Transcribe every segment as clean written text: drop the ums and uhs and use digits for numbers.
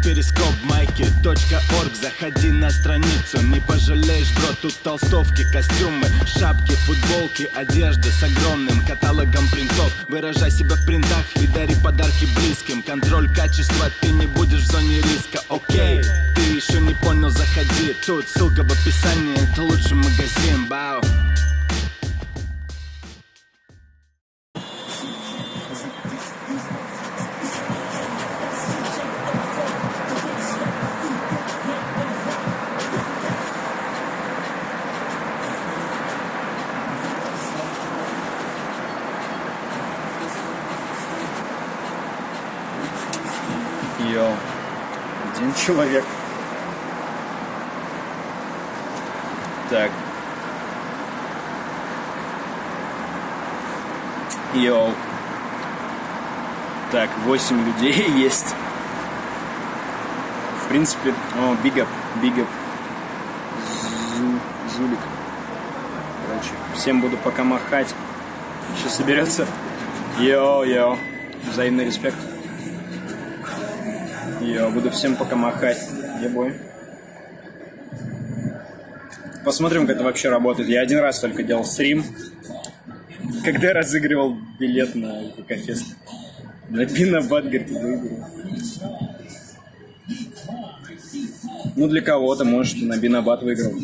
перископ майки.орг. Заходи на страницу, не пожалеешь, бро. Тут толстовки, костюмы, шапки, футболки, одежда с огромным каталогом принтов. Выражай себя в принтах и дари подарки близким. Контроль качества, ты не будешь в зоне риска. Окей, ты еще не понял, заходи. Тут ссылка в описании, это лучший магазин. Бау. Йоу, один человек. Так. Йоу. Так, 8 людей есть. В принципе, big up. Зулик. Короче, всем буду пока махать. Сейчас соберется. Йоу. Взаимный респект. Я буду всем пока махать. Ебой. Посмотрим, как это вообще работает. Я один раз только делал стрим, когда разыгрывал билет на ВК-фест. На Бинабат, говорит, выиграл. Ну, для кого-то, может, на Бинабат выиграл.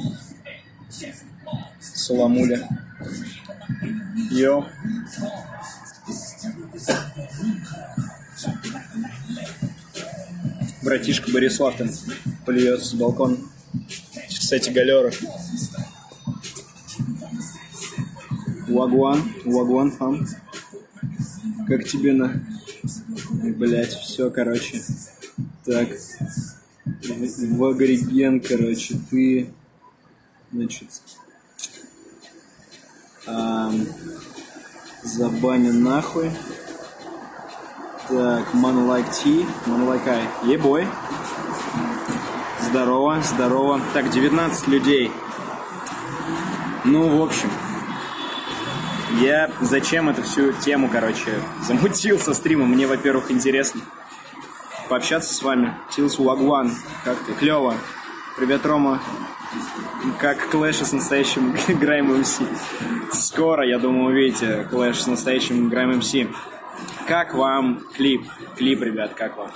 Саламуля. Йоу. Братишка Борислав там плюется с балкона. Кстати, галера. Вагуан, фам. Как тебе на... Блять, все, короче. Так. Вагриген, короче, ты... Значит... Забанен нахуй. Так, man like tea, man like I. Ебой. Здорово. Так, 19 людей. Ну, в общем. Я зачем эту всю тему, короче, замутил со стримом. Мне, во-первых, интересно пообщаться с вами. Тилс Вагуан. Как ты? Клево. Привет, Рома. Как Клэш с настоящим Грайм МС. Скоро, я думаю, увидите Клэш с настоящим Грайм МС. Как вам клип? Клип, ребят, как вам?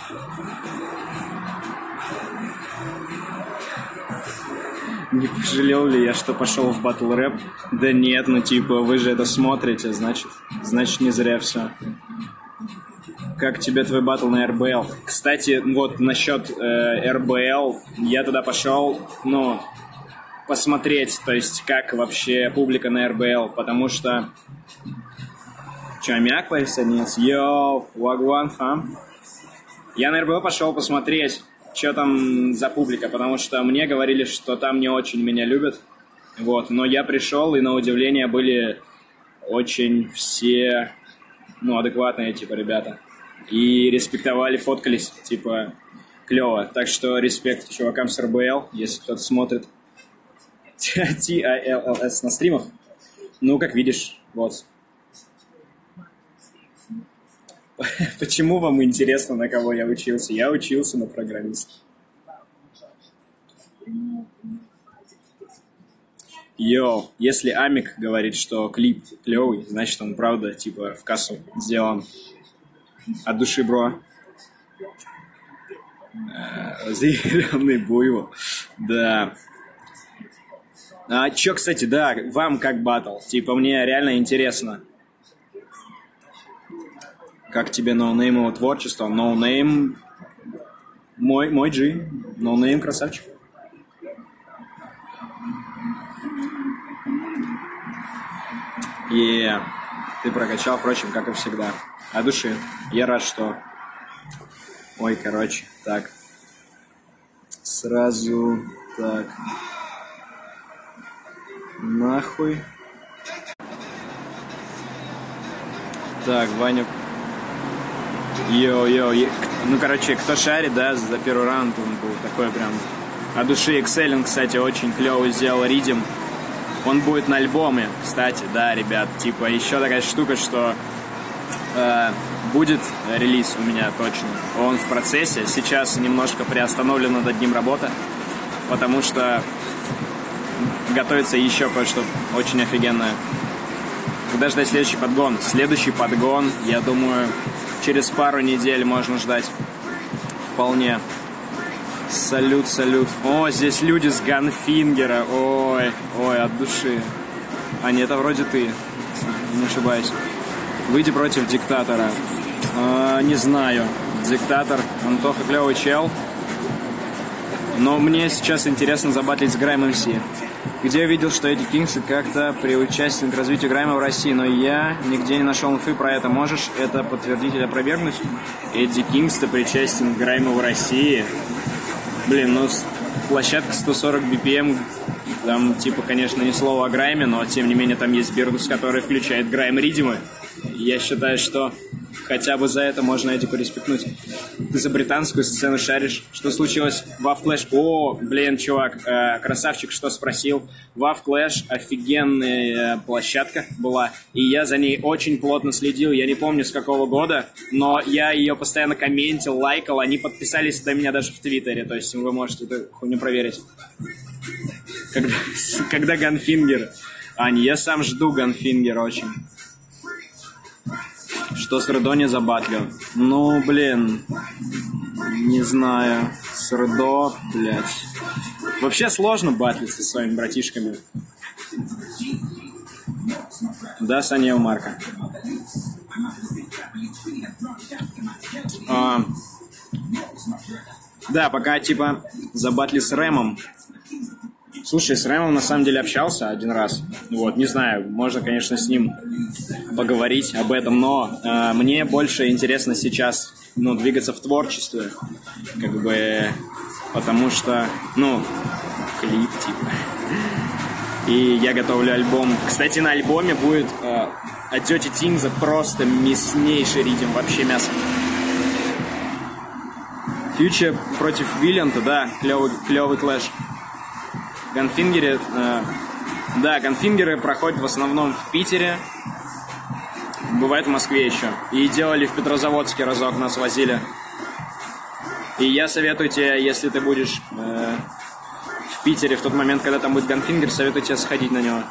Не пожалел ли я, что пошел в батл рэп? Да нет, ну типа, вы же это смотрите, значит не зря все. Как тебе твой батл на РБЛ? Кстати, вот насчет РБЛ, я туда пошел, ну, посмотреть, то есть как вообще публика на РБЛ, потому что... Че, Амяк присоединился? Йоу, Вагуан, фам. Я на РБЛ пошел посмотреть, что там за публика, потому что мне говорили, что там не очень меня любят. Вот, но я пришел, и на удивление были очень все, ну, адекватные, типа, ребята. И респектовали, фоткались, типа, клево. Так что респект чувакам с РБЛ, если кто-то смотрит. TILLS на стримах. Ну, как видишь, вот. Почему вам интересно, на кого я учился? Я учился на программиста. Йоу, если Амик говорит, что клип клевый, значит он правда, типа, в кассу сделан от души, бро. Зеленый буйвол. Да. А чё, кстати, да, вам как баттл? Типа, мне реально интересно. Как тебе ноунеймово творчество? Ноунейм... Мой G. Ноунейм красавчик. Ты прокачал, впрочем, как и всегда. От души. Я рад, что... Ой, короче, так. Сразу... Так. Нахуй. Так, Ваня... Йоу. Ну, короче, кто шарит, да, за первый раунд он был такой прям... От души Excelling, кстати, очень клево сделал ридим. Он будет на альбоме, кстати, да, ребят. Типа, еще такая штука, что Будет релиз у меня точно. Он в процессе. Сейчас немножко приостановлена над ним работа, потому что готовится еще кое-что очень офигенное. Когда ждать следующий подгон? Следующий подгон, я думаю, через пару недель можно ждать. Вполне. Салют, салют. О, здесь люди с Ганфингера. Ой, ой, от души. А нет, это вроде ты. Не ошибаюсь. Выйди против диктатора. Не знаю. Диктатор. Антоха клевый чел. Но мне сейчас интересно забатлить с Grime MC. Где я видел, что Эдди Кингстон как-то приучастен к развитию грайма в России, но я нигде не нашел инфы про это. Можешь это подтвердить или опровергнуть? Эдди Кингстон причастен к грайму в России. Блин, ну площадка 140 BPM, там типа, конечно, ни слова о грайме, но тем не менее там есть Бирдус, который включает грайм-ридимы. Я считаю, что хотя бы за это можно Эдику респектнуть. Ты за британскую сцену шаришь. Что случилось? WoW Clash? О, блин, чувак, красавчик, что спросил. WoW Clash офигенная площадка была, и я за ней очень плотно следил. Я не помню, с какого года, но я ее постоянно комментил, лайкал. Они подписались до меня даже в Твиттере, то есть вы можете эту хуйню проверить. Когда Ганфингер? Ань, я сам жду Ганфингера очень. Что с Рудо не забатлил? Ну, блин, не знаю. С Рудо, блядь. Вообще сложно батлиться со своими братишками. Да, Саня Марка. Да, пока типа забатли с Рэмом. Слушай, с Рэмом на самом деле общался один раз. Вот, не знаю, можно, конечно, с ним поговорить об этом, но мне больше интересно сейчас, двигаться в творчестве, как бы, потому что, клип, типа. И я готовлю альбом. Кстати, на альбоме будет от Dirty Things просто мяснейший ритм, вообще мясо. Фьючер против Виллианта, да, клевый клэш. Ганфингеры, да, Ганфингеры проходят в основном в Питере, бывает в Москве еще. И делали в Петрозаводске разок, нас возили. И я советую тебе, если ты будешь в Питере в тот момент, когда там будет Ганфингер, советую тебе сходить на него.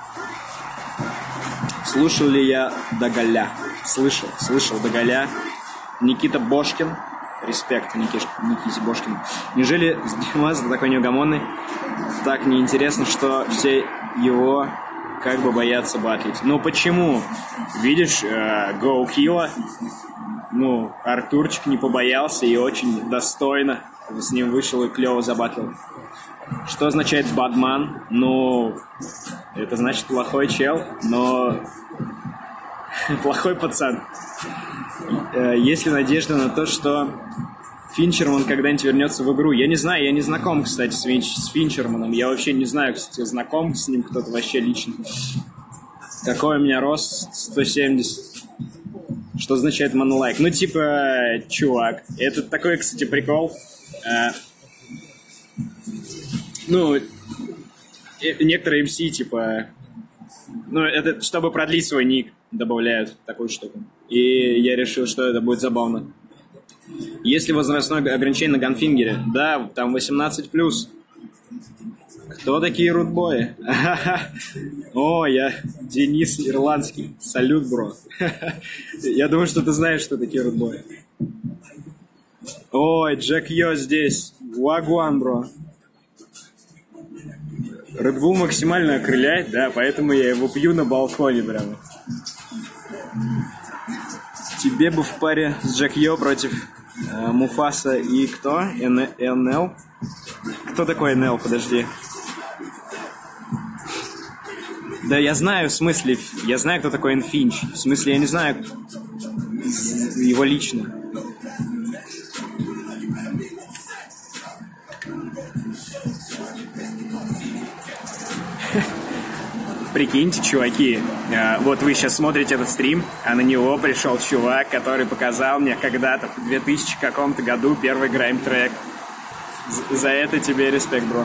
Слушал ли я Доголя? Слышал Доголя. Никита Бошкин. Респект Никите Бошкину. Неужели Димас такой неугомонный? Так неинтересно, что все его как бы боятся батлить. Ну почему? Видишь, Гоукила, Артурчик не побоялся и очень достойно с ним вышел и клево забатлил. Что означает бадман? Это значит плохой чел, но плохой пацан. Есть ли надежда на то, что Финчерман когда-нибудь вернется в игру? Я не знаю, я не знаком, кстати, с Финчерманом. Я вообще не знаю, кстати, знаком с ним кто-то вообще лично. Какой у меня рост? 170. Что означает монолайк? Чувак. Это такой, кстати, прикол. Некоторые MC, это чтобы продлить свой ник, добавляют такую штуку. И я решил, что это будет забавно. Есть ли возрастное ограничение на Ганфингере? Да, там 18+. Кто такие рудбои? О, я Денис Ирландский. Салют, бро. Я думаю, что ты знаешь, что такие рудбои. Ой, Джек Йо здесь. Вагуан, бро. Red Bull максимально окрыляет, да, поэтому я его пью на балконе прямо. Тебе бы в паре с Джек Йо против Муфаса и кто? НЛ? Кто такой НЛ? Подожди. Да я знаю, в смысле, я знаю, кто такой Энфинч. В смысле, я не знаю его лично. Прикиньте, чуваки, вот вы сейчас смотрите этот стрим, а на него пришел чувак, который показал мне когда-то в 2000 каком-то году первый грайм-трек. За это тебе респект, бро.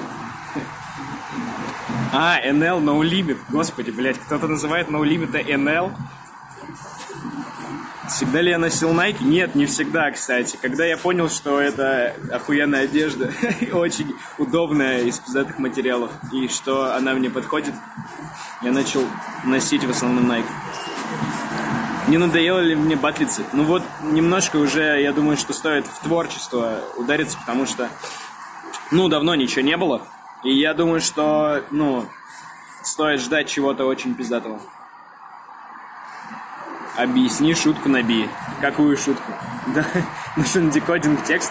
NL No Limit. Господи, блядь, кто-то называет No Limit NL. Всегда ли я носил Nike? Нет, не всегда, кстати. Когда я понял, что это охуенная одежда, очень удобная из пиздатых материалов, и что она мне подходит, я начал носить в основном Nike. Не надоело ли мне батлиться? Ну вот, немножко уже, я думаю, что стоит в творчество удариться, потому что, давно ничего не было. И я думаю, что, стоит ждать чего-то очень пиздатого. Объясни шутку на би. Какую шутку? Да, нужен декодинг текста.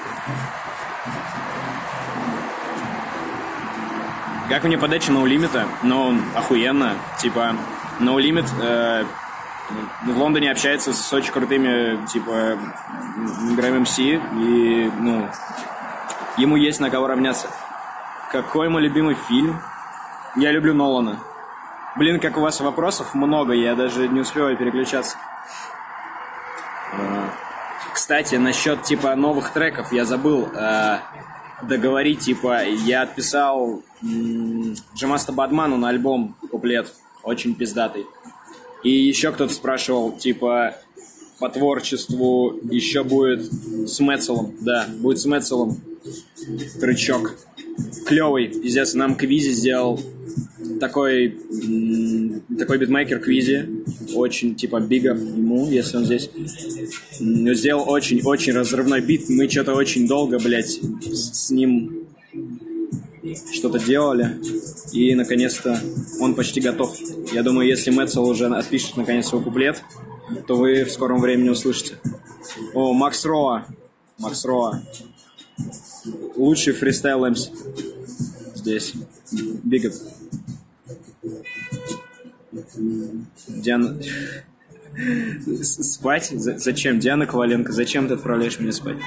Как мне подача No Limit? Ну, охуенно. Типа, No Limit в Лондоне общается с очень крутыми, типа, играми МС. И, ему есть на кого равняться. Какой мой любимый фильм? Я люблю Нолана. Блин, как у вас вопросов много, я даже не успеваю переключаться. Кстати, насчет, типа, новых треков я забыл договорить, типа, я отписал Джамаста Бадману на альбом куплет, очень пиздатый. И еще кто-то спрашивал, типа, по творчеству еще будет с Метцелом. Да, будет с Метцелом трючок. Клевый, пиздец, нам Квизи сделал такой битмейкер Квизи. Очень, типа, бига ему, если он здесь. Сделал очень-очень разрывной бит. Мы что-то очень долго, блядь, с ним что-то делали. И, наконец-то, он почти готов. Я думаю, если Метцел уже отпишет, наконец, свой куплет, то вы в скором времени услышите. О, Макс Роа. Лучший фристайл МС. Здесь. Биг. Диана... Спать? Зачем? Диана Коваленко, зачем ты отправляешь меня спать?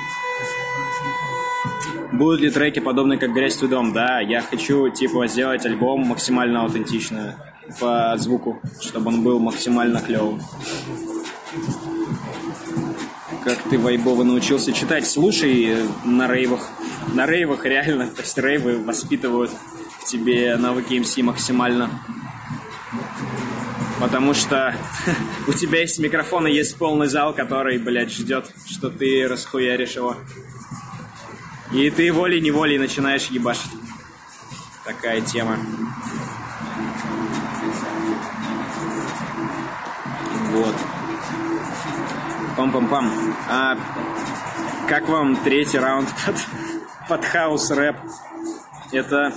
Будут ли треки подобные, как «Грязь твой дом»? Да, я хочу, типа, сделать альбом максимально аутентично по звуку, чтобы он был максимально клевым. Как ты вайбово научился читать? Слушай на рейвах. На рейвах реально, то есть рейвы воспитывают в тебе навыки МС максимально. Потому что у тебя есть микрофон и есть полный зал, который, блядь, ждет, что ты расхуяришь его. И ты волей-неволей начинаешь ебашить. Такая тема. Вот. Пам-пам-пам. А как вам третий раунд под хаус-рэп? Это,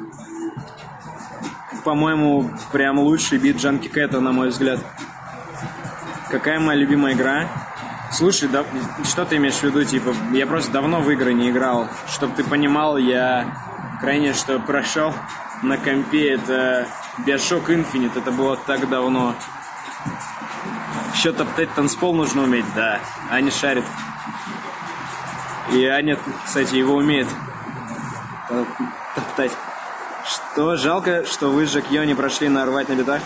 по-моему, прям лучший бит Джанки Кэта, на мой взгляд. Какая моя любимая игра? Слушай, да, что ты имеешь в виду? Типа, я просто давно в игры не играл. Чтоб ты понимал, я крайне что прошел на компе, это Bioshock Infinite, это было так давно. Еще топтать танцпол нужно уметь, да. Аня шарит. И Аня, кстати, его умеет топтать. Что, жалко, что вы с Жакьё не прошли на «Рвать на битах»?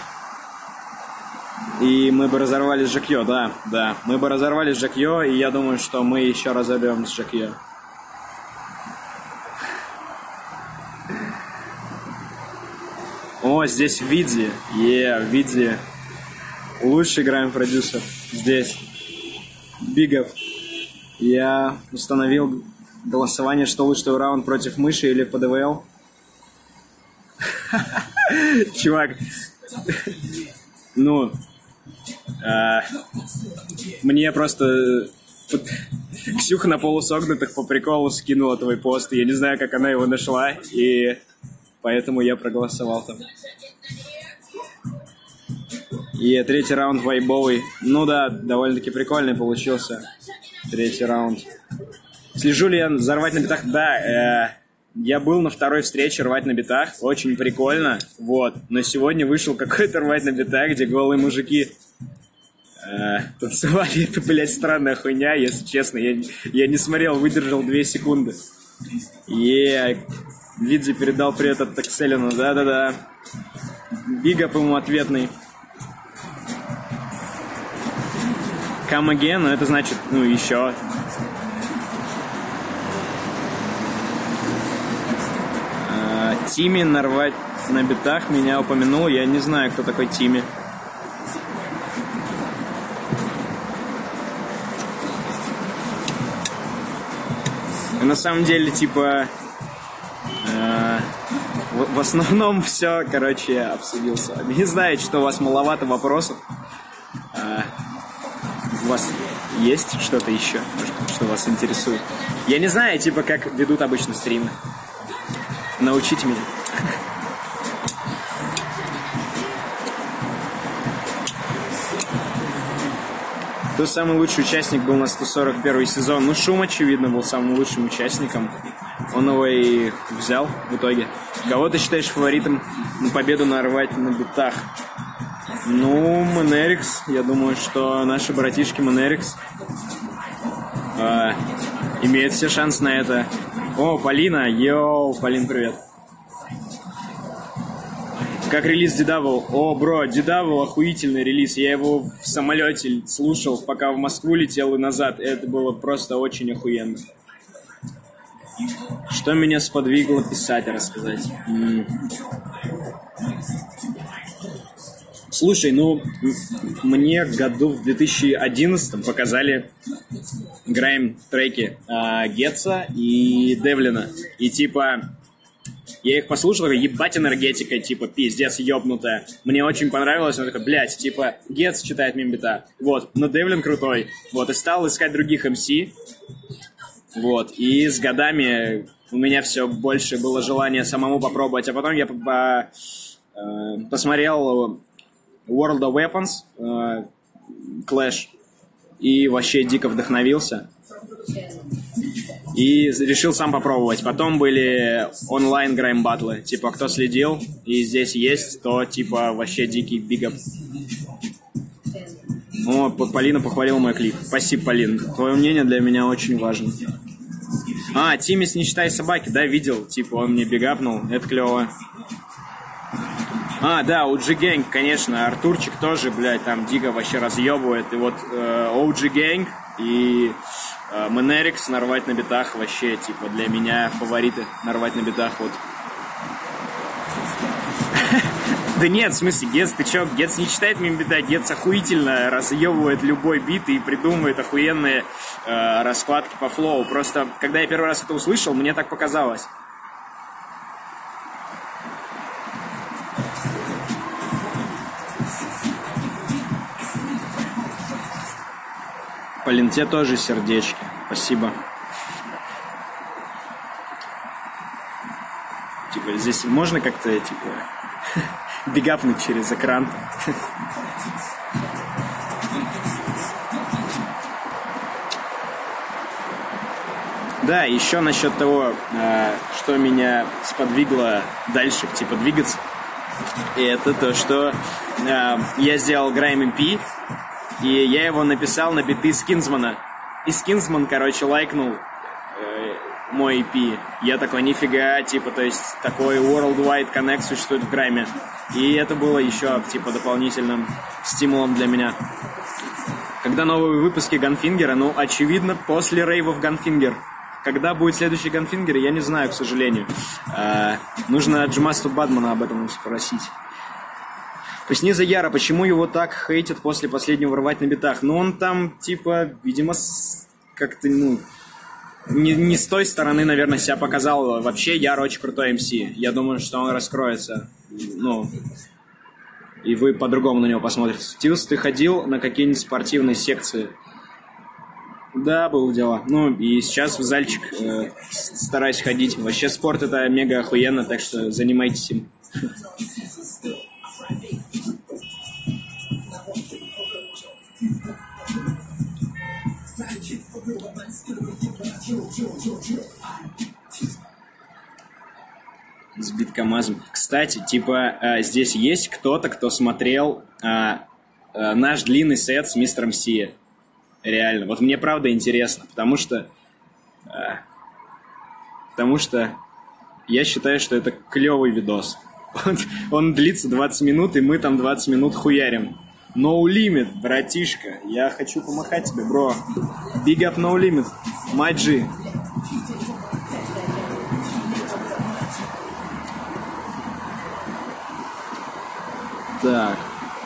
И мы бы разорвали с Жакьё, да. Мы бы разорвали с Жакьё, и я думаю, что мы еще разорвем с Жакьё. О, здесь Видзи. Видзи. Лучший грайм-продюсер. Здесь. Бигов. Я установил голосование, что лучший раунд против мыши или по ДВЛ. Чувак. Мне просто Ксюха на полусогнутых по приколу скинула твой пост. Я не знаю, как она его нашла, и поэтому я проголосовал там. И третий раунд вайбовый. Ну да, довольно-таки прикольный получился. Третий раунд. Слежу ли я за «Рвать на битах»? Да, я был на второй встрече «Рвать на битах». Очень прикольно. Вот. Но сегодня вышел какой-то «Рвать на битах», где голые мужики танцевали. Это, блядь, странная хуйня, если честно. Я не смотрел, выдержал 2 секунды. Видзи передал привет от Такселину. Да-да-да. Бигап ему ответный. Come again, ну это значит, еще. Тимми на «Рвать на битах» меня упомянул. Я не знаю, кто такой Тимми. На самом деле, типа, в основном все, короче, я обсудил с вами. Не знаю, что у вас маловато вопросов. У вас есть что-то еще, может, что вас интересует? Я не знаю, типа, как ведут обычно стримы. Научите меня. Кто самый лучший участник был на 141 сезон? Ну, Шум, очевидно, был самым лучшим участником. Он его и взял в итоге. Кого ты считаешь фаворитом на победу нарвать на битах? Ну, Манерикс. Я думаю, что наши братишки Манерикс имеют все шансы на это. О, Полина. Йоу, Полин, привет. Как релиз Дидавл? О, бро, Дидавл охуительный релиз. Я его в самолете слушал, пока в Москву летел и назад. Это было просто очень охуенно. Что меня сподвигло писать и рассказать? Слушай, ну, мне году в 2011 показали грайм-треки Гетца и Девлина. И типа... Я их послушал, ебать энергетика, типа, пиздец, ёбнутая. Мне очень понравилось, он такой, блядь, типа, Гетц читает мембита. Вот, но Девлин крутой. Вот, и стал искать других МС. Вот, и с годами у меня все больше было желание самому попробовать. А потом я посмотрел World of Weapons, Clash, и вообще дико вдохновился. И решил сам попробовать. Потом были онлайн грайм-баттлы. Типа, кто следил и здесь есть, то типа вообще дикий бигап. О, Полина похвалила мой клип. Спасибо, Полин. Твое мнение для меня очень важно. Тимис не считай собаки, да, видел. Типа, он мне бигапнул. Это клево. Да, OG Gang, конечно. Артурчик тоже, блядь, там дико вообще разъебывает. И вот OG Gang и... Манерикс нарвать на битах вообще, типа, для меня фавориты нарвать на битах, вот. Да нет, в смысле, Гетц, ты чё, Гетц не читает мембита, Гетц охуительно разъебывает любой бит и придумывает охуенные раскладки по флоу. Просто, когда я первый раз это услышал, мне так показалось. Полин, тебе тоже сердечки. Спасибо. Типа, здесь можно как-то, типа, бигапнуть через экран? Да, еще насчет того, что меня сподвигло дальше, типа, двигаться. И это то, что я сделал Grime MP, и я его написал на биты Скинзмана. И Скинзман, короче, лайкнул мой EP. Я такой, нифига, типа, то есть такой worldwide connect существует в грайме. И это было еще, типа, дополнительным стимулом для меня. Когда новые выпуски Ганфингера? Ну, очевидно, после рейвов Ганфингер. Когда будет следующий Ганфингер, я не знаю, к сожалению. Нужно Джмасту Бадмана об этом спросить. Поясни за Яра, почему его так хейтят после последнего рвать на битах? Ну, он там, типа, видимо, как-то, ну, не с той стороны, наверное, себя показал. Вообще, Яр очень крутой МС. Я думаю, что он раскроется. Ну, и вы по-другому на него посмотрите. Стилс, ты ходил на какие-нибудь спортивные секции? Да, было дело. Ну, и сейчас в зальчик стараюсь ходить. Вообще, спорт это мега охуенно, так что занимайтесь им. С биткомазом. Кстати, типа, здесь есть кто-то, кто смотрел наш длинный сет с мистером Си. Реально. Вот мне правда интересно, потому что я считаю, что это клевый видос. Он длится 20 минут, и мы там 20 минут хуярим. No Limit, братишка. Я хочу помахать тебе, бро. Big up No Limit. My G. Так.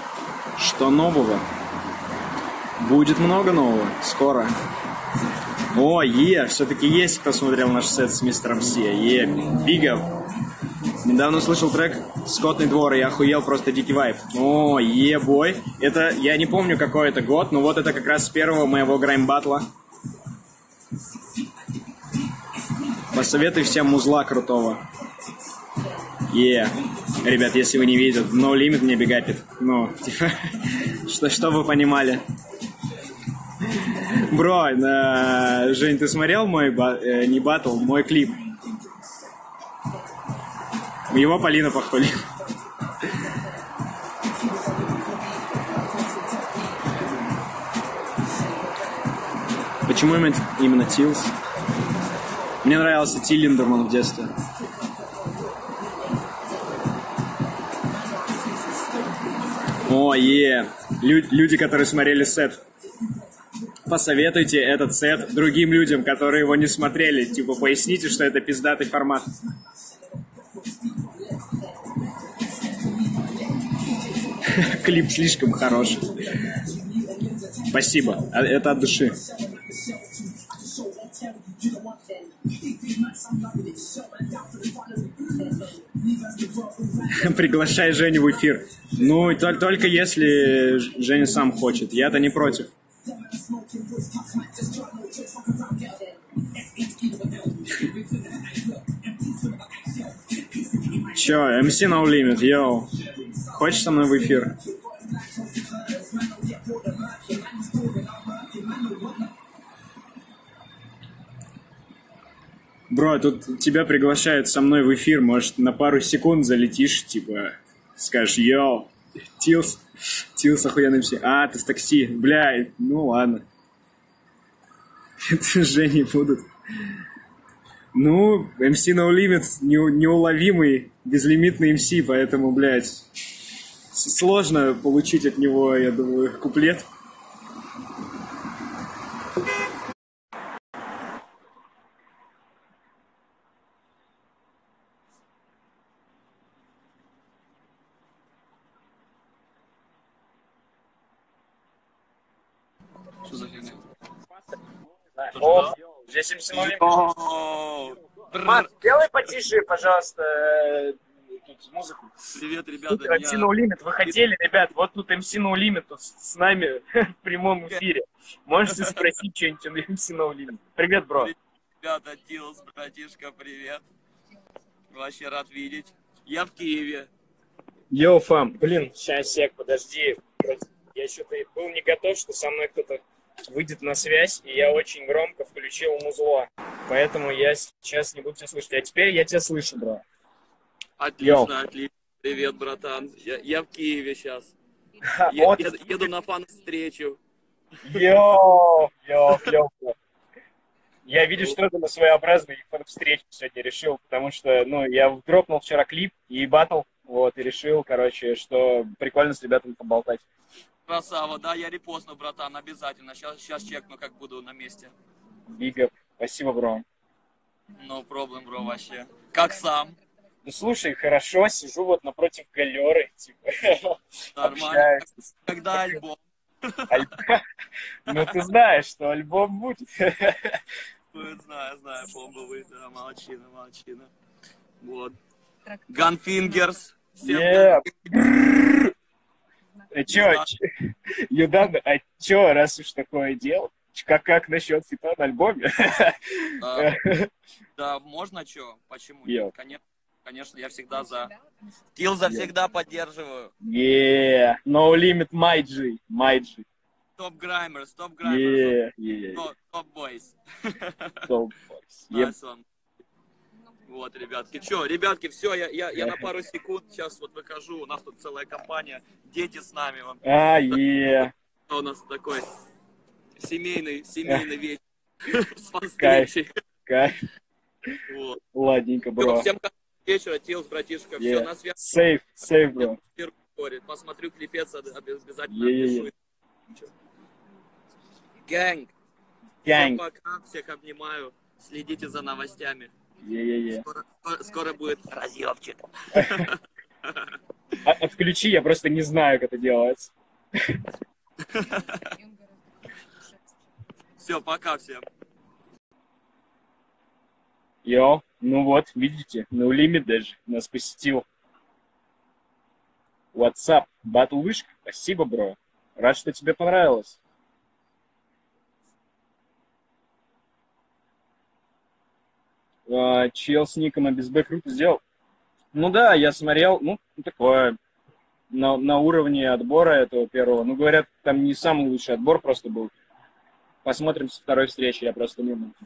Что нового? Будет много нового. Скоро. О, все-таки есть кто смотрел наш сет с мистером Си. Big Up. Недавно услышал трек «Скотный двор», и я охуел, просто дикий вайб. О, бой. Это, я не помню, какой это год, но вот это как раз с первого моего грайм-батла. Посоветуй всем музла крутого. Ребят, если вы не видите, No Limit мне бигапит. Ну, типа, что вы понимали. Бро, Жень, ты смотрел мой, не батл, мой клип? Его Полина похвалила. Почему именно Тилс? Мне нравился Ти Линдерман в детстве. О, люди, которые смотрели сет. Посоветуйте этот сет другим людям, которые его не смотрели. Типа, поясните, что это пиздатый формат. Клип слишком хороший. Спасибо. Это от души. Приглашай Женю в эфир. Ну, только если Женя сам хочет. Я-то не против. Чё, MC No Limit, йоу. Хочешь со мной в эфир? Бро, тут тебя приглашают со мной в эфир. Может, на пару секунд залетишь, типа, скажешь, йоу, Тилс охуенный MC. А, ты с такси. Бля, ну ладно. Это же не будут. Ну, MC No Limit неуловимый, безлимитный MC, поэтому, блядь, сложно получить от него, я думаю, куплет. Что за фигня? О, здесь MC No Limit. Мат, сделай потише, пожалуйста, тут музыку. Привет, ребята. Тут MC No Limit, вы хотели, ребят, вот тут MC No Limit тут с нами в прямом эфире. Можете спросить что-нибудь у MC No Limit. Привет, бро. Ребята, Тилс, братишка, привет. Вообще рад видеть. Я в Киеве. Йоу, фам. Блин, сейчас, сек, подожди. Я что-то был не готов, что со мной кто-то выйдет на связь, и я очень громко включил музло. Поэтому я сейчас не буду тебя слышать. А теперь я тебя слышу, бро. Отлично, отлично. Привет, братан. Я в Киеве сейчас. Еду на фан-встречу. Йоу, клёво. Я вижу, что это на своеобразный фан-встречу сегодня решил, потому что, ну, я дропнул вчера клип и батл, вот, и решил, короче, что прикольно с ребятами поболтать. Красава, да, я репостну, братан, обязательно. Сейчас чекну, как буду на месте. Big up. Спасибо, бро. No problem, бро, вообще. Как сам? Ну, слушай, хорошо, сижу вот напротив галеры, типа, нормально. Когда альбом? Ну, ты знаешь, что альбом будет. Знаю, бомбовый, да, молодчина. Вот. Gunfingers. Чё, раз уж такое дело, как насчет фита на альбоме? Да, можно чё? Почему? Конечно, я всегда за. Тилза всегда поддерживаю. No Limit, my G. Top Grimers. Top Boys. Top Boys. Вот, ребятки, все, я на пару секунд сейчас вот выхожу, у нас тут целая компания, дети с нами. У нас такой семейный вечер с фан-встречей. Вот. Ладненько, бро. Всем вечера, Тилс, братишка, все, на связи. Safe, бро. Посмотрю клипец, обязательно напишу. Гэнг. Всем пока, всех обнимаю, следите за новостями. Скоро будет разъемчик. Отключи, я просто не знаю, как это делается. Все, пока всем. Йоу, ну вот, видите, No Limit даже нас посетил. What's up? Батл вышка? Спасибо, бро. Рад, что тебе понравилось. Чел с ником Абизбек круто сделал. Ну да, я смотрел, ну, такое, на уровне отбора этого первого. Ну, говорят, там не самый лучший отбор просто был. Посмотрим со второй встречи, я просто не знаю.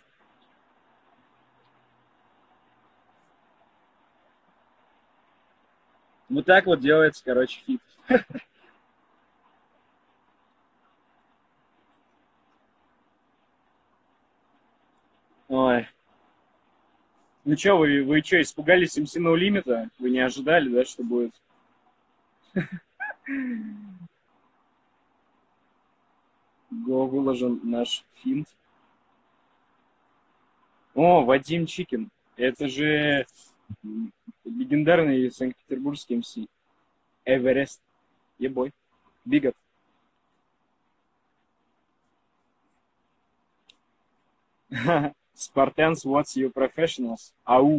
Вот так вот делается, короче, фит. Ой. Ну что, вы что, испугались MC No Limit? Вы не ожидали, да, что будет? Го выложен наш финт. О, Вадим Чикин. Это же легендарный санкт-петербургский МС. Эверест. Ебой. Бигап. Spartans, what's your professionals? Ау.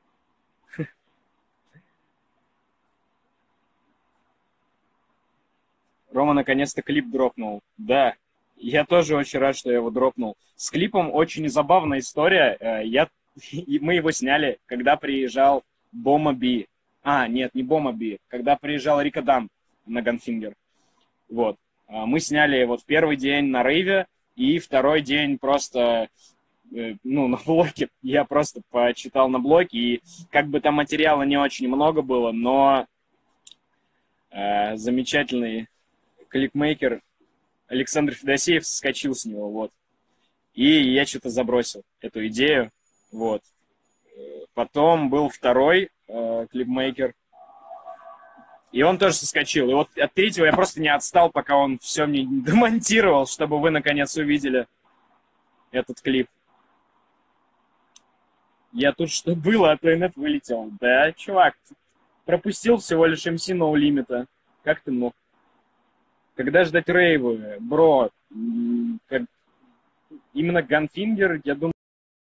Рома наконец-то клип дропнул. Да, я тоже очень рад, что я его дропнул. С клипом очень забавная история. Мы его сняли, когда приезжал Бома Би. Нет, не Бома Би. Когда приезжал Рика Дан на Ганфингер. Вот. Мы сняли его в первый день на рейве, и второй день просто... на блоке. Я просто почитал на блоке, и как бы там материала не очень много было, но замечательный клипмейкер Александр Федосеев соскочил с него, вот. И я что-то забросил эту идею, вот. Потом был второй клипмейкер, и он тоже соскочил. И вот от третьего я просто не отстал, пока он все мне демонтировал, чтобы вы наконец увидели этот клип. Я тут что было, а то инет вылетел. Да, чувак, пропустил всего лишь MC No Limit. Как ты мог? Когда ждать рейвы? Бро, именно Ганфингер, я думаю...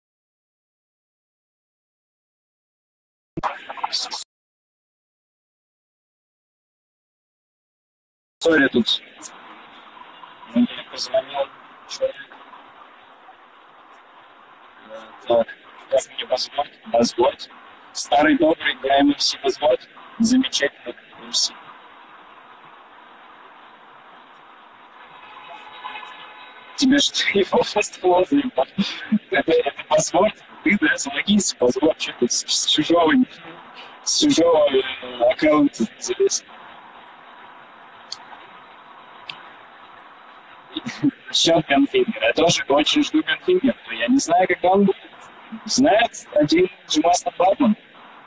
Сори, тут мне позвонил человек. Так, как мне позволить? Старый добрый ГМС позволить? Замечательный МС. Тебе что, его фастфлот, это позволь? Ты, да, залогинься, позволь, что ты с чужого аккаунта залез. Счет Ганфингера. Я тоже очень жду Ганфингера, но я не знаю, когда он будет. Знает один Джимаста Батман.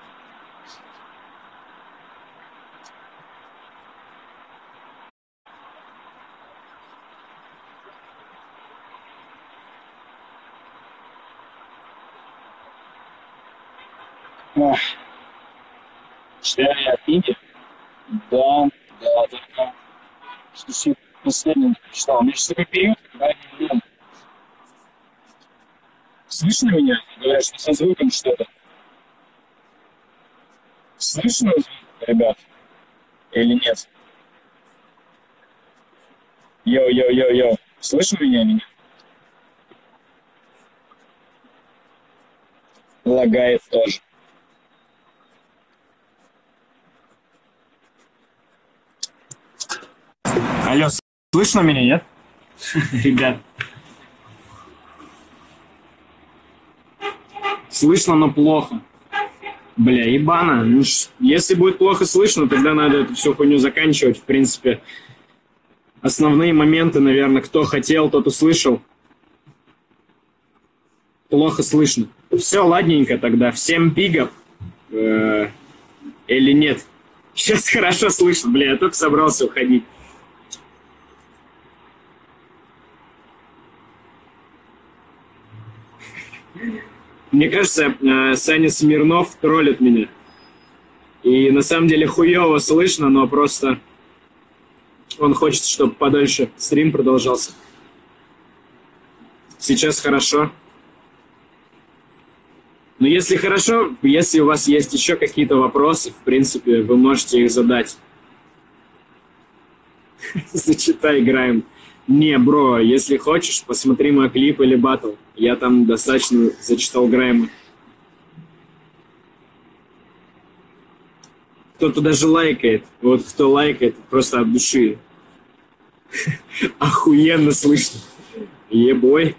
Читали я книги? Да, только что последний читал. У меня сейчас такой период, когда я не... Слышно меня? Говорят, что со звуком что-то. Слышно, ребят? Или нет? Йоу. Слышно меня? Лагает тоже. Алло, слышно меня, нет? Ребят. Слышно, но плохо. Бля, ебано. Ну, если будет плохо слышно, тогда надо эту всю хуйню заканчивать. В принципе, основные моменты, наверное, кто хотел, тот услышал. Плохо слышно. Все, ладненько тогда. Всем пигов. Или нет? Сейчас хорошо слышно. Бля, я только собрался уходить. Мне кажется, Саня Смирнов троллит меня. И на самом деле хуёво слышно, но просто он хочет, чтобы подольше стрим продолжался. Сейчас хорошо. Но если хорошо, если у вас есть еще какие-то вопросы, в принципе, вы можете их задать. Зачитай, играем. Не, бро, если хочешь, посмотри мой клип или батл. Я там достаточно зачитал граймы. Кто-то даже лайкает. Вот кто лайкает, просто от души. Охуенно слышно. Ебой.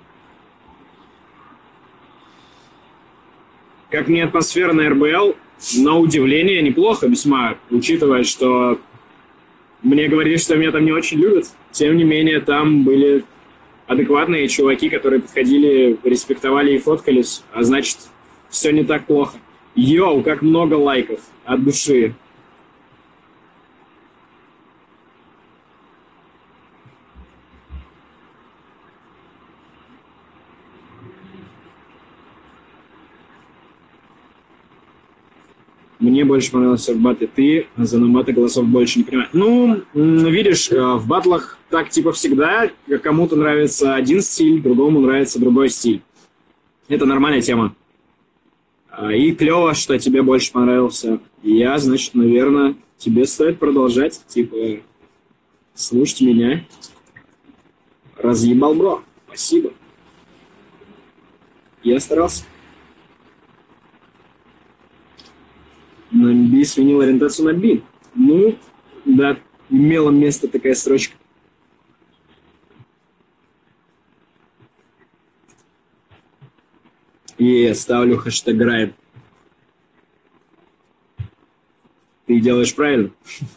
Как мне атмосфера на РБЛ, на удивление, неплохо весьма, учитывая, что мне говорили, что меня там не очень любят. Тем не менее, там были адекватные чуваки, которые подходили, респектовали и фоткались, а значит, все не так плохо. Йоу, как много лайков от души. Мне больше понравился в батле ты, а за наматы голосов больше не понимаю. Ну, видишь, в батлах так типа всегда. Кому-то нравится один стиль, другому нравится другой стиль. Это нормальная тема. И клево, что тебе больше понравился. Значит, наверное, тебе стоит продолжать, типа, слушать меня. Разъебал, бро. Спасибо. Я старался. На B сменил ориентацию на B. Ну, да, имела место такая строчка. И ставлю хэштег грайм. Ты делаешь правильно.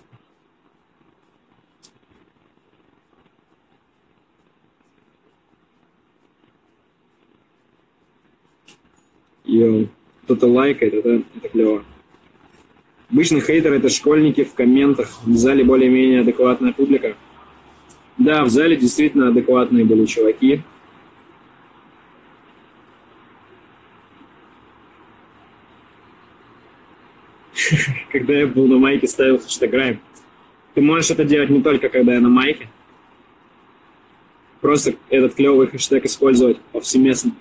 Йоу, кто-то лайкает, это клево. Обычно хейтеры — это школьники в комментах. В зале более-менее адекватная публика. Да, в зале действительно адекватные были чуваки. Когда я был на майке, ставил хэштег грайм. Ты можешь это делать не только когда я на майке. Просто этот клевый хэштег использовать повсеместно.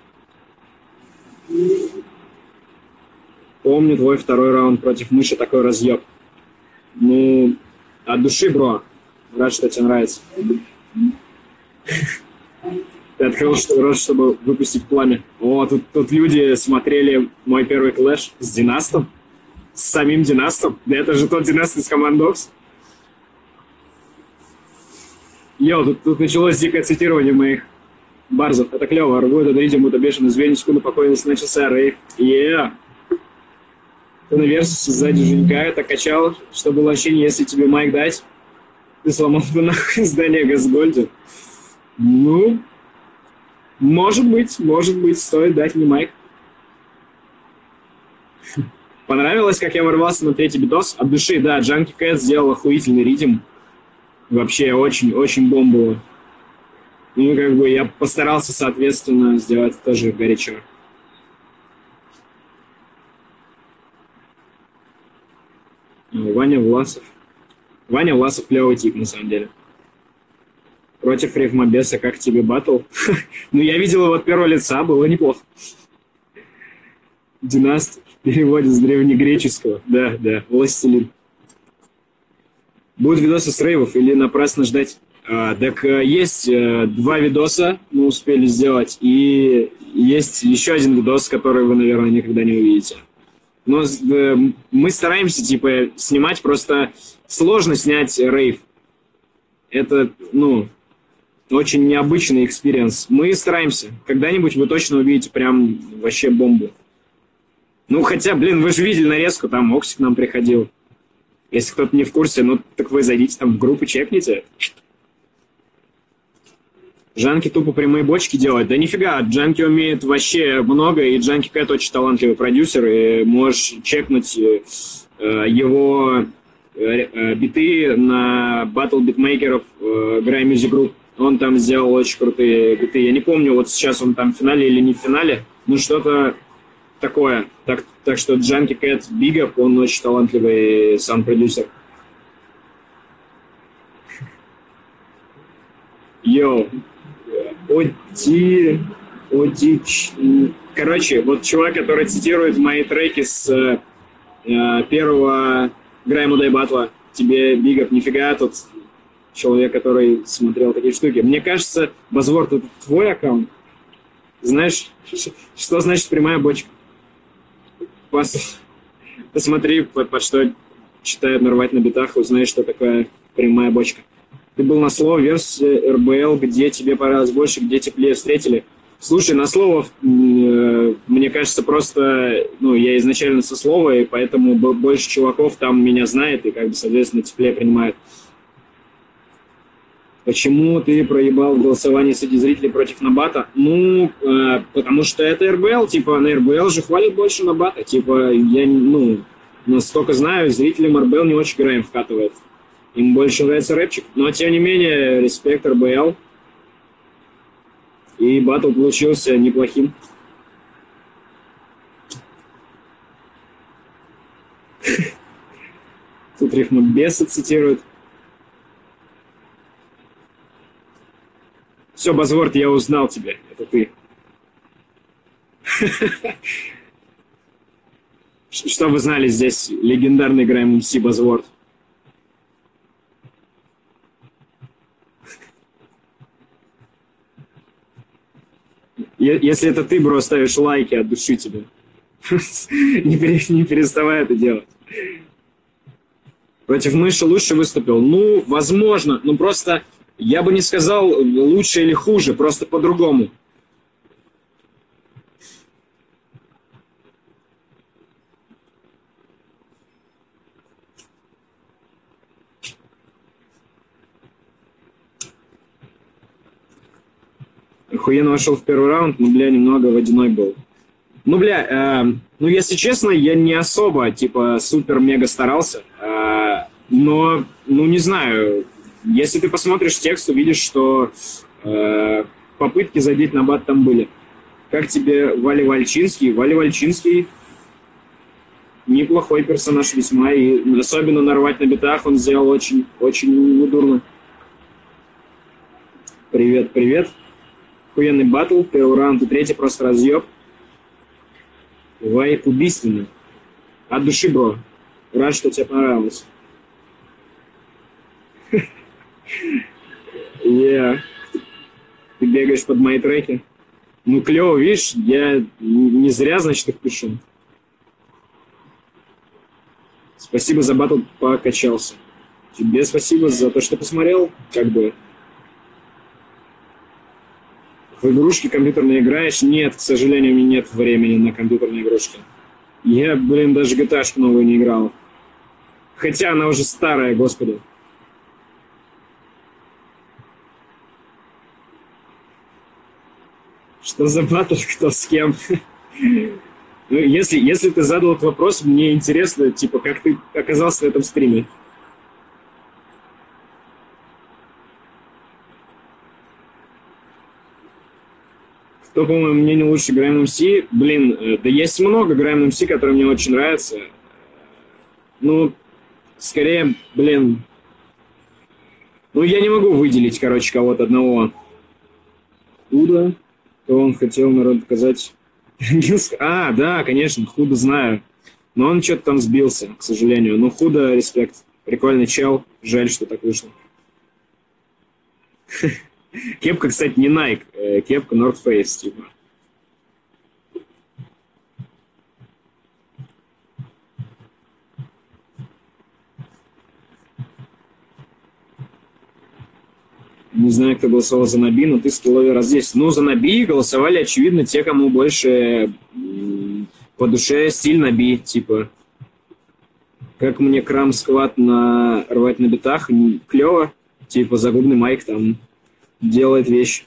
Помню твой второй раунд против мыши, такой разъеб. Ну, от души, бро. Рад, что тебе нравится. Ты открыл рот, чтобы выпустить пламя. О, тут люди смотрели мой первый клэш с Династом. С самим Династом. Да это же тот Династ из Командокс. Йоу, тут началось дикое цитирование моих барзов. Это клево. Рву этот ритм, будто бешеный зверь, секунду покойности начался рейв. Ты на версусе сзади Женька это качал, что было ощущение, если тебе майк дать, ты сломал бы нахуй здание Газгольду. Ну, может быть, стоит дать мне майк. Понравилось, как я ворвался на третий битос? От души, да, Джанки Кэт сделал охуительный ритм. Вообще очень бомбово. Ну, как бы я постарался, соответственно, сделать тоже горячо. Ваня Власов. Ваня Власов клевый тип, на самом деле. Против Рифмобеса, как тебе батл? Ну, я видел его от первого лица, было неплохо. Династ в переводе с древнегреческого. Да, властелин. Будут видосы с рейвов или напрасно ждать? Так есть 2 видоса, мы успели сделать, и есть еще один видос, который вы, наверное, никогда не увидите. Но мы стараемся, типа, снимать, просто сложно снять рейв. Это, очень необычный экспириенс. Мы стараемся. Когда-нибудь вы точно увидите прям вообще бомбу. Ну, хотя, вы же видели нарезку, там Оксик к нам приходил. Если кто-то не в курсе, так вы зайдите там в группу, чекните. Джанки тупо прямые бочки делает. Да нифига, Джанки умеет вообще много, и Джанки Кэт очень талантливый продюсер, и можешь чекнуть его биты на батл битмейкеров Grime Music Group. Он там сделал очень крутые биты. Я не помню, вот сейчас он там в финале или не в финале, что-то такое. Так что Джанки Кэт Бигап, он очень талантливый саунд-продюсер. Йоу. Короче, вот чувак, который цитирует мои треки с первого Грайм Удай батла, тебе бигап, нифига, тот человек, который смотрел такие штуки. Мне кажется, Базворд, это твой аккаунт. Знаешь, что значит прямая бочка? Посмотри, под что читают нарвать на битах, узнаешь, что такое прямая бочка. Ты был на слово версии РБЛ, где тебе понравилось больше, где теплее встретили. Слушай, на слово, мне кажется, просто, я изначально со слова, и поэтому больше чуваков там меня знает, и, соответственно, теплее принимают. Почему ты проебал в голосовании среди зрителей против Набата? Потому что это РБЛ, на РБЛ же хвалят больше Набата. Я, насколько знаю, зрителям РБЛ не очень Грайм вкатывает. Им больше нравится рэпчик. Но, тем не менее, респект РБЛ. И батл получился неплохим. Тут рифму беса цитируют. Все, Базворд, я узнал тебя. Это ты. Что вы знали, здесь легендарный Грайм МС Базворд. Если это ты, бро, ставишь лайки от души тебе. Не переставай это делать. Против мыши лучше выступил. Возможно. Просто я бы не сказал лучше или хуже, просто по-другому. Охуенно вошел в первый раунд, немного водяной был. Если честно, я не особо, супер-мега старался. Но, не знаю, если ты посмотришь текст, увидишь, что попытки задеть на бат там были. Как тебе Валя Вальчинский? Валя Вальчинский неплохой персонаж весьма, и особенно нарвать на битах он сделал очень, очень недурно. Привет, привет. Охуенный батл, первый раунд и третий просто разъеб. Вайп убийственный. От души, бро. Рад, что тебе понравилось. Ты бегаешь под мои треки. Клево, видишь, я не зря, значит, их пишу. Спасибо за батл, покачался. Тебе спасибо за то, что посмотрел, В игрушки компьютерные играешь? Нет, к сожалению, у меня нет времени на компьютерные игрушки. Я, даже GTA-шку новую не играл. Хотя она уже старая, господи. Что за батл, кто с кем? Если ты задал этот вопрос, мне интересно, как ты оказался в этом стриме. Кто, по моему мнению, лучше Грайм МС? Да есть много Грайм МС, которые мне очень нравятся. Скорее, я не могу выделить, кого-то одного. Худо, то он хотел народу показать. Да, конечно, Худо знаю. Но он что-то там сбился, к сожалению. Худо, респект. Прикольный чел. Жаль, что так вышло. Кепка, кстати, не Nike, кепка North Face, Не знаю, кто голосовал за Наби, но ты скилловый раз здесь. За Наби голосовали, очевидно, те, кому больше по душе стиль Наби, Как мне крам сквад рвать на битах, клево. Загубный майк там делает вещь.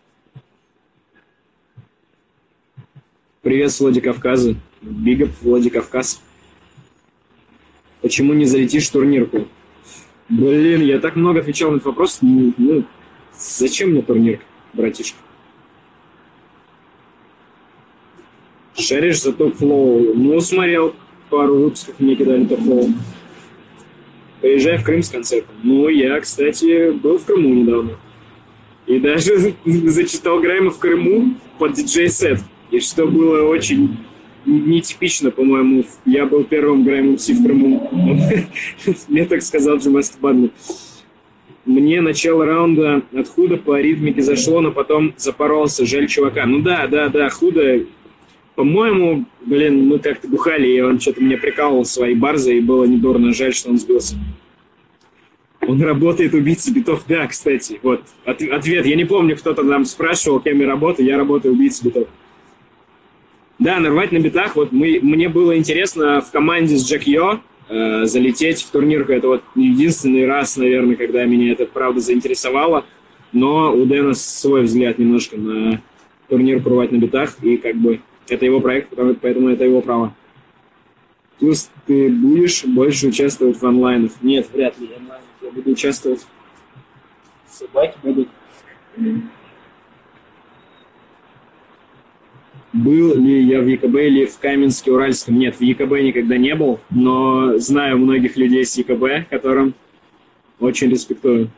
Привет с Владикавказа. Бигап Владикавказ. Почему не залетишь в турнирку? Я так много отвечал на этот вопрос. Зачем мне турнирка, братишка? Шаришь за топ-флоу? Смотрел пару выпусков, мне кидали топ-флоу. Приезжай в Крым с концертом. Я, кстати, был в Крыму недавно. И даже зачитал Грайма в Крыму под диджей-сет. и что было очень нетипично, по-моему. Я был первым Грайм МС в Крыму. Мне так сказал Джимаст Бадман. Мне начало раунда от Худа по ритмике зашло, но потом запоролся. Жаль чувака. Ну да, Худа... По-моему, мы как-то бухали, и он что-то меня прикалывал своей барзой, и было недурно, жаль, что он сбился. Он работает убийцей битов. Да, кстати, вот, ответ. Я не помню, кто-то там спрашивал, кем я работаю убийцей битов. Да, нарвать на битах, вот мне было интересно в команде с Джек Йо залететь в турнирку. Это вот единственный раз, наверное, когда меня это правда заинтересовало, но у Дэна свой взгляд немножко на турнир порвать на битах, и как бы это его проект, поэтому это его право. Плюс ты будешь больше участвовать в онлайнах? Нет, вряд ли. Я буду участвовать. Собаки будут. Был ли я в ЕКБ или в Каменске-Уральском? Нет, в ЕКБ никогда не был, но знаю многих людей с ЕКБ, которым очень респектую.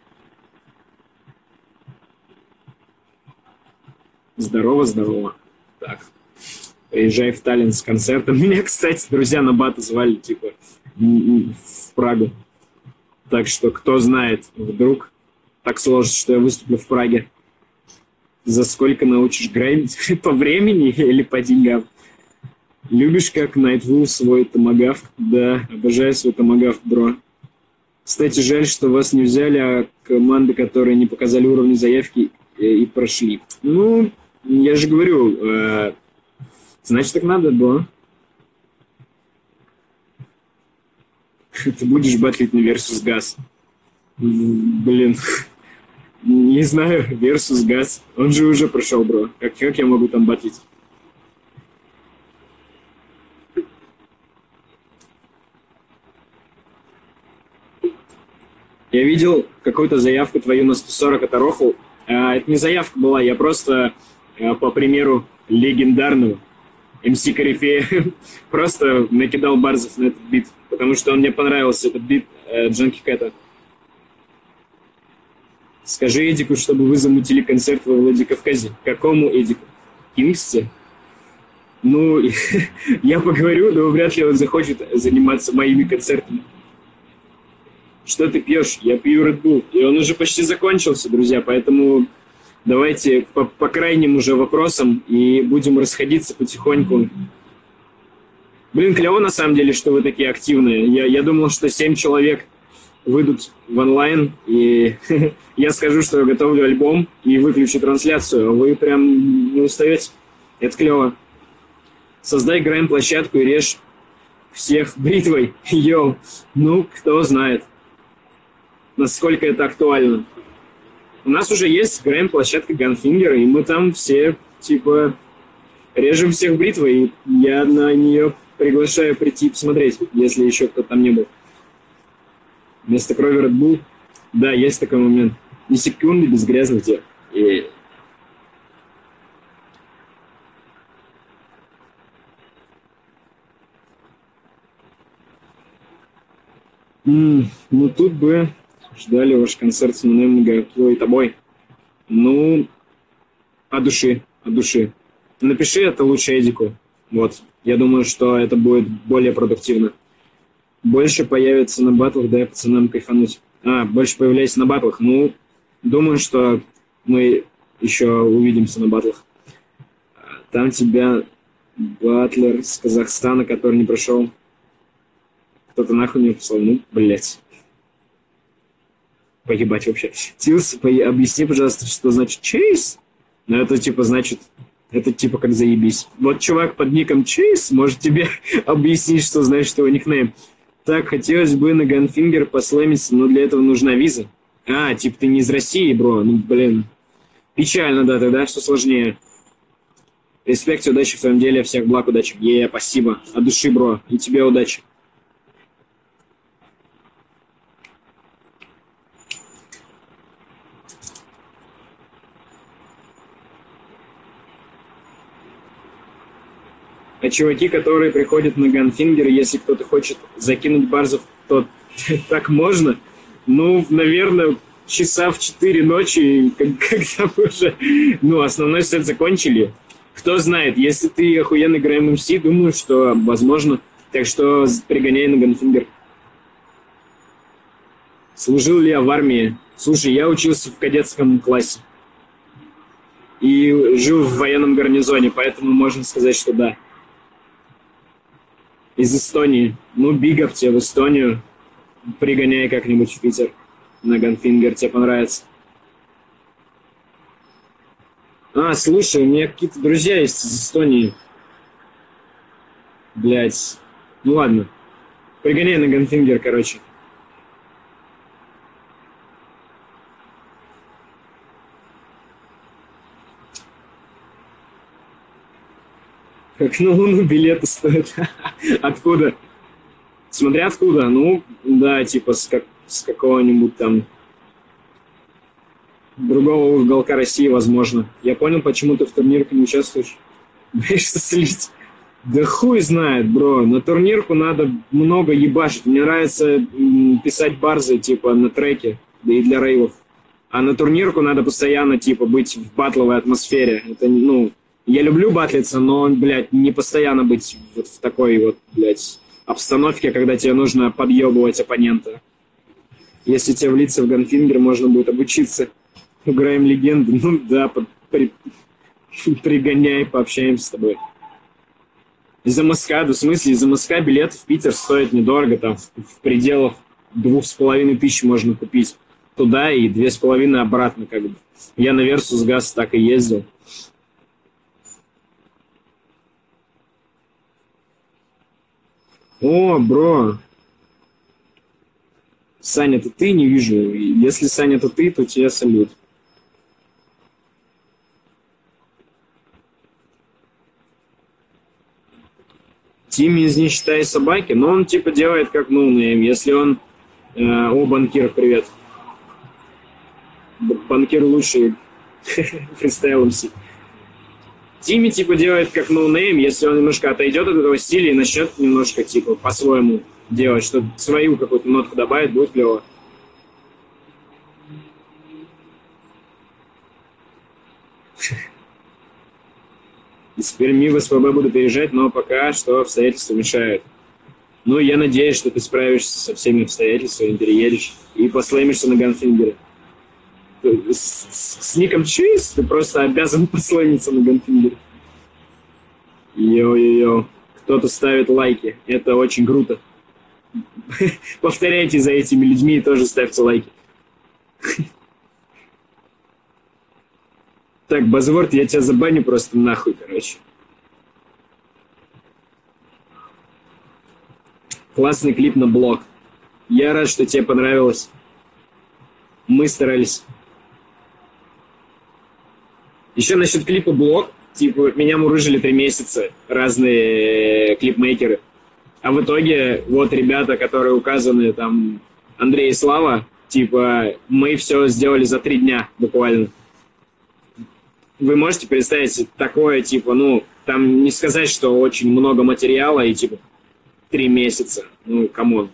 Здорово. Так. Приезжай в Таллин с концертом. Меня, кстати, друзья на баты звали, типа, в Прагу. Так что, кто знает, вдруг так сложится, что я выступлю в Праге. За сколько научишь граймить? По времени или по деньгам? Любишь, как Найтву свой томагавк? Да, обожаю свой томагавк, бро. Кстати, жаль, что вас не взяли, а команды, которые не показали уровни заявки и прошли. Ну, я же говорю... Значит, так надо было. Ты будешь батлить на Versus Gas. Блин. Не знаю, Versus Gas. Он же уже прошел, бро. Как я могу там батлить? Я видел какую-то заявку твою на 140 от Рофл. Это не заявка была, я просто, по примеру легендарного МС Корифея, просто накидал барзов на этот бит, потому что он мне понравился, этот бит Джанки Кэта. Скажи Эдику, чтобы вы замутили концерт во Владикавказе. Какому Эдику? Кингсте? Ну, я поговорю, но вряд ли он захочет заниматься моими концертами. Что ты пьешь? Я пью Red Bull. И он уже почти закончился, друзья, поэтому... Давайте по крайним уже вопросам и будем расходиться потихоньку. Блин, клево на самом деле, что вы такие активные. Я думал, что 7 человек выйдут в онлайн, и я скажу, что я готовлю альбом и выключу трансляцию, а вы прям не устаете. Это клево. Создай грайм-площадку и режь всех бритвой. Йоу, ну, кто знает, насколько это актуально. У нас уже есть грайм-площадка Gunfinger, и мы там все, типа, режем всех бритвой, и я на нее приглашаю прийти посмотреть, если еще кто-то там не был. Вместо крови Red Bull. Да, есть такой момент. Ни секунды без грязных дел. И... Ну, тут бы... Ждали ваш концерт с Манем, Гапло и тобой. Ну, от души. Напиши это лучше Эдику. Вот. Я думаю, что это будет более продуктивно. Больше появится на батлах, дай пацанам кайфануть. Больше появляется на батлах. Ну, думаю, что мы еще увидимся на батлах. Там тебя батлер с Казахстана, который не прошел. Кто-то нахуй не послал. Ну, блять. Поебать вообще. Тилс, объясни, пожалуйста, что значит Chase? Ну, это типа значит... Это типа как заебись. Вот чувак под ником Chase может тебе объяснить, что значит его никнейм. Так, хотелось бы на Gunfinger послэмиться, но для этого нужна виза. Типа ты не из России, бро. Ну, блин. Печально, да, тогда все сложнее. Респект, удачи в твоем деле, всех благ, удачи. Спасибо. От души, бро. И тебе удачи. А чуваки, которые приходят на Gunfinger, если кто-то хочет закинуть барзов, то так можно. Ну, наверное, часа в 4 ночи, когда мы уже, основной сет закончили. Кто знает, если ты охуенный Грэм МС, думаю, что возможно. Так что пригоняй на Ганфингер. Служил ли я в армии? Слушай, я учился в кадетском классе. И жил в военном гарнизоне, поэтому можно сказать, что да. Из Эстонии. Ну, бигов тебе в Эстонию. Пригоняй как-нибудь в Питер на Ганфингер, тебе понравится. А, слушай, у меня какие-то друзья есть из Эстонии. Блять. Ну ладно. Пригоняй на Ганфингер, короче. Как на Луну билеты стоят. Откуда? Смотря откуда. Ну, да, типа с какого-нибудь там другого уголка России, возможно. Я понял, почему ты в турнирке не участвуешь. Боишься слить? Да хуй знает, бро. На турнирку надо много ебашить. Мне нравится писать барзы, типа, на треке, да и для рейвов. А на турнирку надо постоянно, типа, быть в батловой атмосфере. Это, ну, я люблю батлиться, но, блядь, не постоянно быть вот в такой вот, блядь, обстановке, когда тебе нужно подъебывать оппонента. Если тебе влиться в Ганфингер, можно будет обучиться. Играем легенды. Ну да, пригоняй, пообщаемся с тобой. Из-за Москва, да в смысле, из-за Москва билет в Питер стоит недорого, там в пределах 2500 можно купить туда и 2500 обратно, как бы. Я на Versus Gas так и ездил. О, бро. Саня, это ты? Не вижу. Если, Саня, это ты, то тебе салют. Тимми из «Не считай собаки», но он типа делает как ноунейм. Если он... О, банкир, привет. Банкир лучший фристайл МС. Тимми типа делает как ноунейм, если он немножко отойдет от этого стиля и начнет немножко типа по-своему делать, что свою какую-то нотку добавить, будет клево. Из Перми в СПБ буду переезжать, но пока что обстоятельства мешают. Ну, я надеюсь, что ты справишься со всеми обстоятельствами, переедешь и послэмишься на Ганфингере. С ником Чиз ты просто обязан послэмиться на Ганфингере. Йо-йо-йо. Кто-то ставит лайки. Это очень круто. Повторяйте за этими людьми и тоже ставьте лайки. Так, Базворд, я тебя забаню просто нахуй, короче. Классный клип на блог. Я рад, что тебе понравилось. Мы старались. Еще насчет клипа блог. Типа, меня мурыжили 3 месяца разные клипмейкеры. А в итоге, вот ребята, которые указаны, там, Андрей и Слава, типа, мы все сделали за 3 дня буквально. Вы можете представить такое, типа, ну, там не сказать, что очень много материала и, типа, 3 месяца. Ну, камон.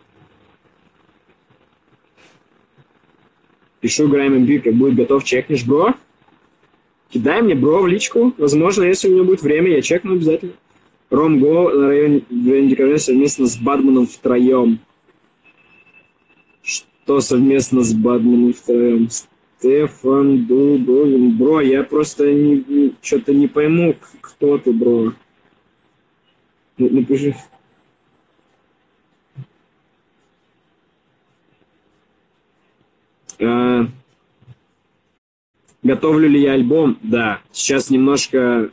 Пишу, играем МБ, как будет готов, чекнешь, бро? Кидай мне, бро, в личку. Возможно, если у меня будет время, я чекну обязательно. Ромго на районе Декабря совместно с Бадманом втроем. Что совместно с Бадманом втроем? Стефан Дубровин. Бро, я просто что-то не пойму, кто ты, бро. Напиши. Готовлю ли я альбом? Да. Сейчас немножко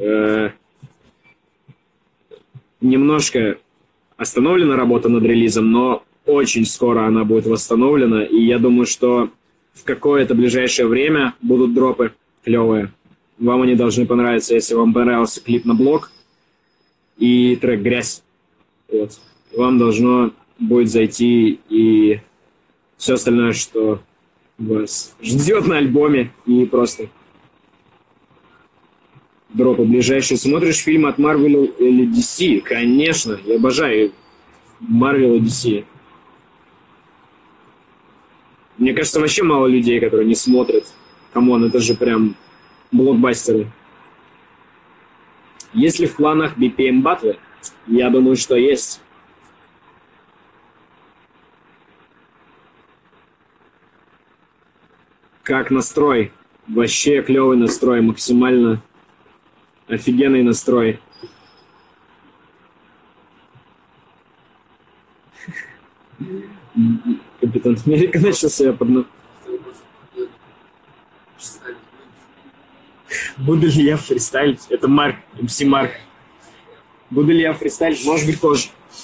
остановлена работа над релизом, но очень скоро она будет восстановлена, и я думаю, что в какое-то ближайшее время будут дропы клевые. Вам они должны понравиться, если вам понравился клип на блог и трек «Грязь». Вот. Вам должно будет зайти и все остальное, что вас ждет на альбоме, и просто дропы ближайшие. Смотришь фильм от Marvel или DC? Конечно, я обожаю Marvel и DC. Мне кажется, вообще мало людей, которые не смотрят. Камон, это же прям блокбастеры. Есть ли в планах BPM батлы? Я думаю, что есть. Как настрой? Вообще клевый настрой, максимально офигенный настрой. Капитан Америка начал себя под... Буду ли я фристайлить? Это Марк, МС Марк. Буду ли я фристайлить? Может быть, позже.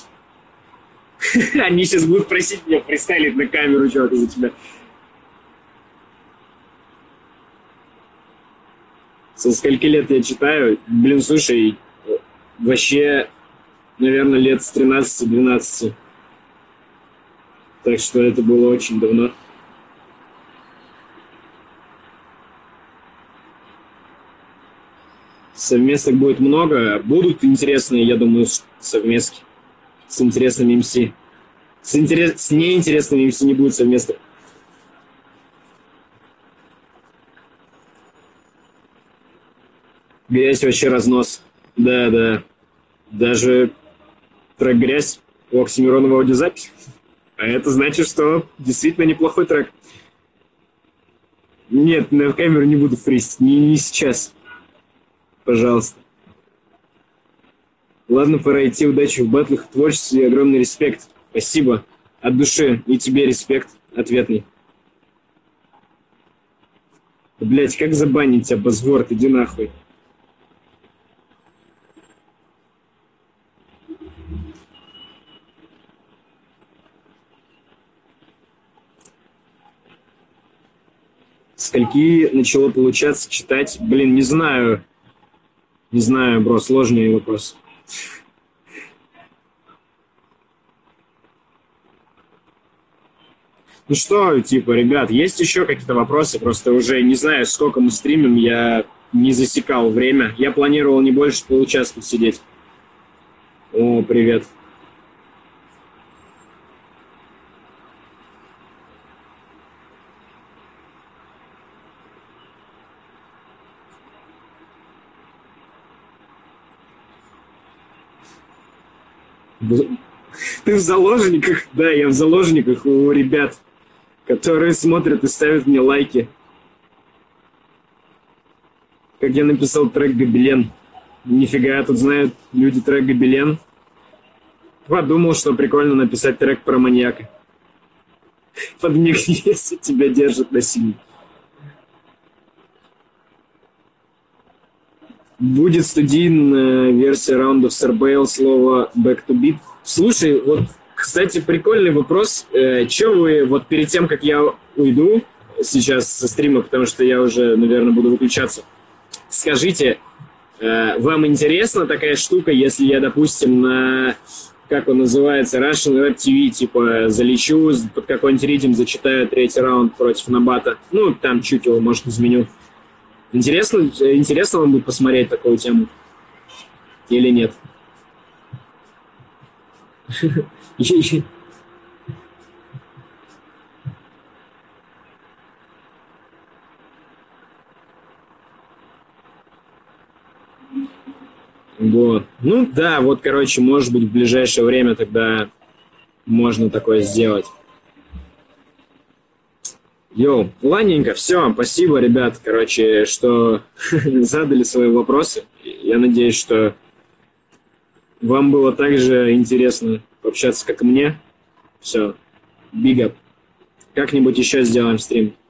Они сейчас будут просить меня фристайлить на камеру, чувак, из-за тебя. Со скольки лет я читаю? Блин, слушай, вообще, наверное, лет с 13-12. Так что это было очень давно. Совместок будет много. Будут интересные, я думаю, совместки. С интересными МС. С неинтересными МС не будет совместок. Грязь вообще разнос. Да, да. Даже трек «Грязь» у Оксимиронова аудиозапись. А это значит, что действительно неплохой трек. Нет, на камеру не буду фристить. Не сейчас. Пожалуйста. Ладно, пора идти. Удачи в батлах, творчестве и огромный респект. Спасибо. От души. И тебе респект ответный. Блять, как забанить тебя, Базворд? Иди нахуй. Скольки начало получаться читать? Блин, не знаю. Не знаю, бро, сложный вопрос. Ну что, типа, ребят, есть еще какие-то вопросы? Просто уже не знаю, сколько мы стримим, я не засекал время. Я планировал не больше получаса тут сидеть. О, привет. Ты в заложниках? Да, я в заложниках у ребят, которые смотрят и ставят мне лайки. Как я написал трек «Гобелен». Нифига, тут знают люди трек «Гобелен». Подумал, что прикольно написать трек про маньяка. Подмигни, если тебя держат насильно. Будет студийная версия раундов с RBL слова «Back to Beat». Слушай, вот, кстати, прикольный вопрос. Че вы, вот перед тем, как я уйду сейчас со стрима, потому что я уже, наверное, буду выключаться, скажите, вам интересна такая штука, если я, допустим, на, как он называется, Russian Rap TV, типа, залечу, под какой-нибудь ритм зачитаю третий раунд против Набата? Ну, там чуть его, может, изменю. Интересно вам будет посмотреть такую тему? Или нет? Вот. Ну да, вот, короче, может быть, в ближайшее время тогда можно такое сделать. Йоу, ладненько, все, спасибо, ребят, короче, что задали свои вопросы. Я надеюсь, что вам было так же интересно пообщаться, как и мне. Все, big up. Как-нибудь еще сделаем стрим.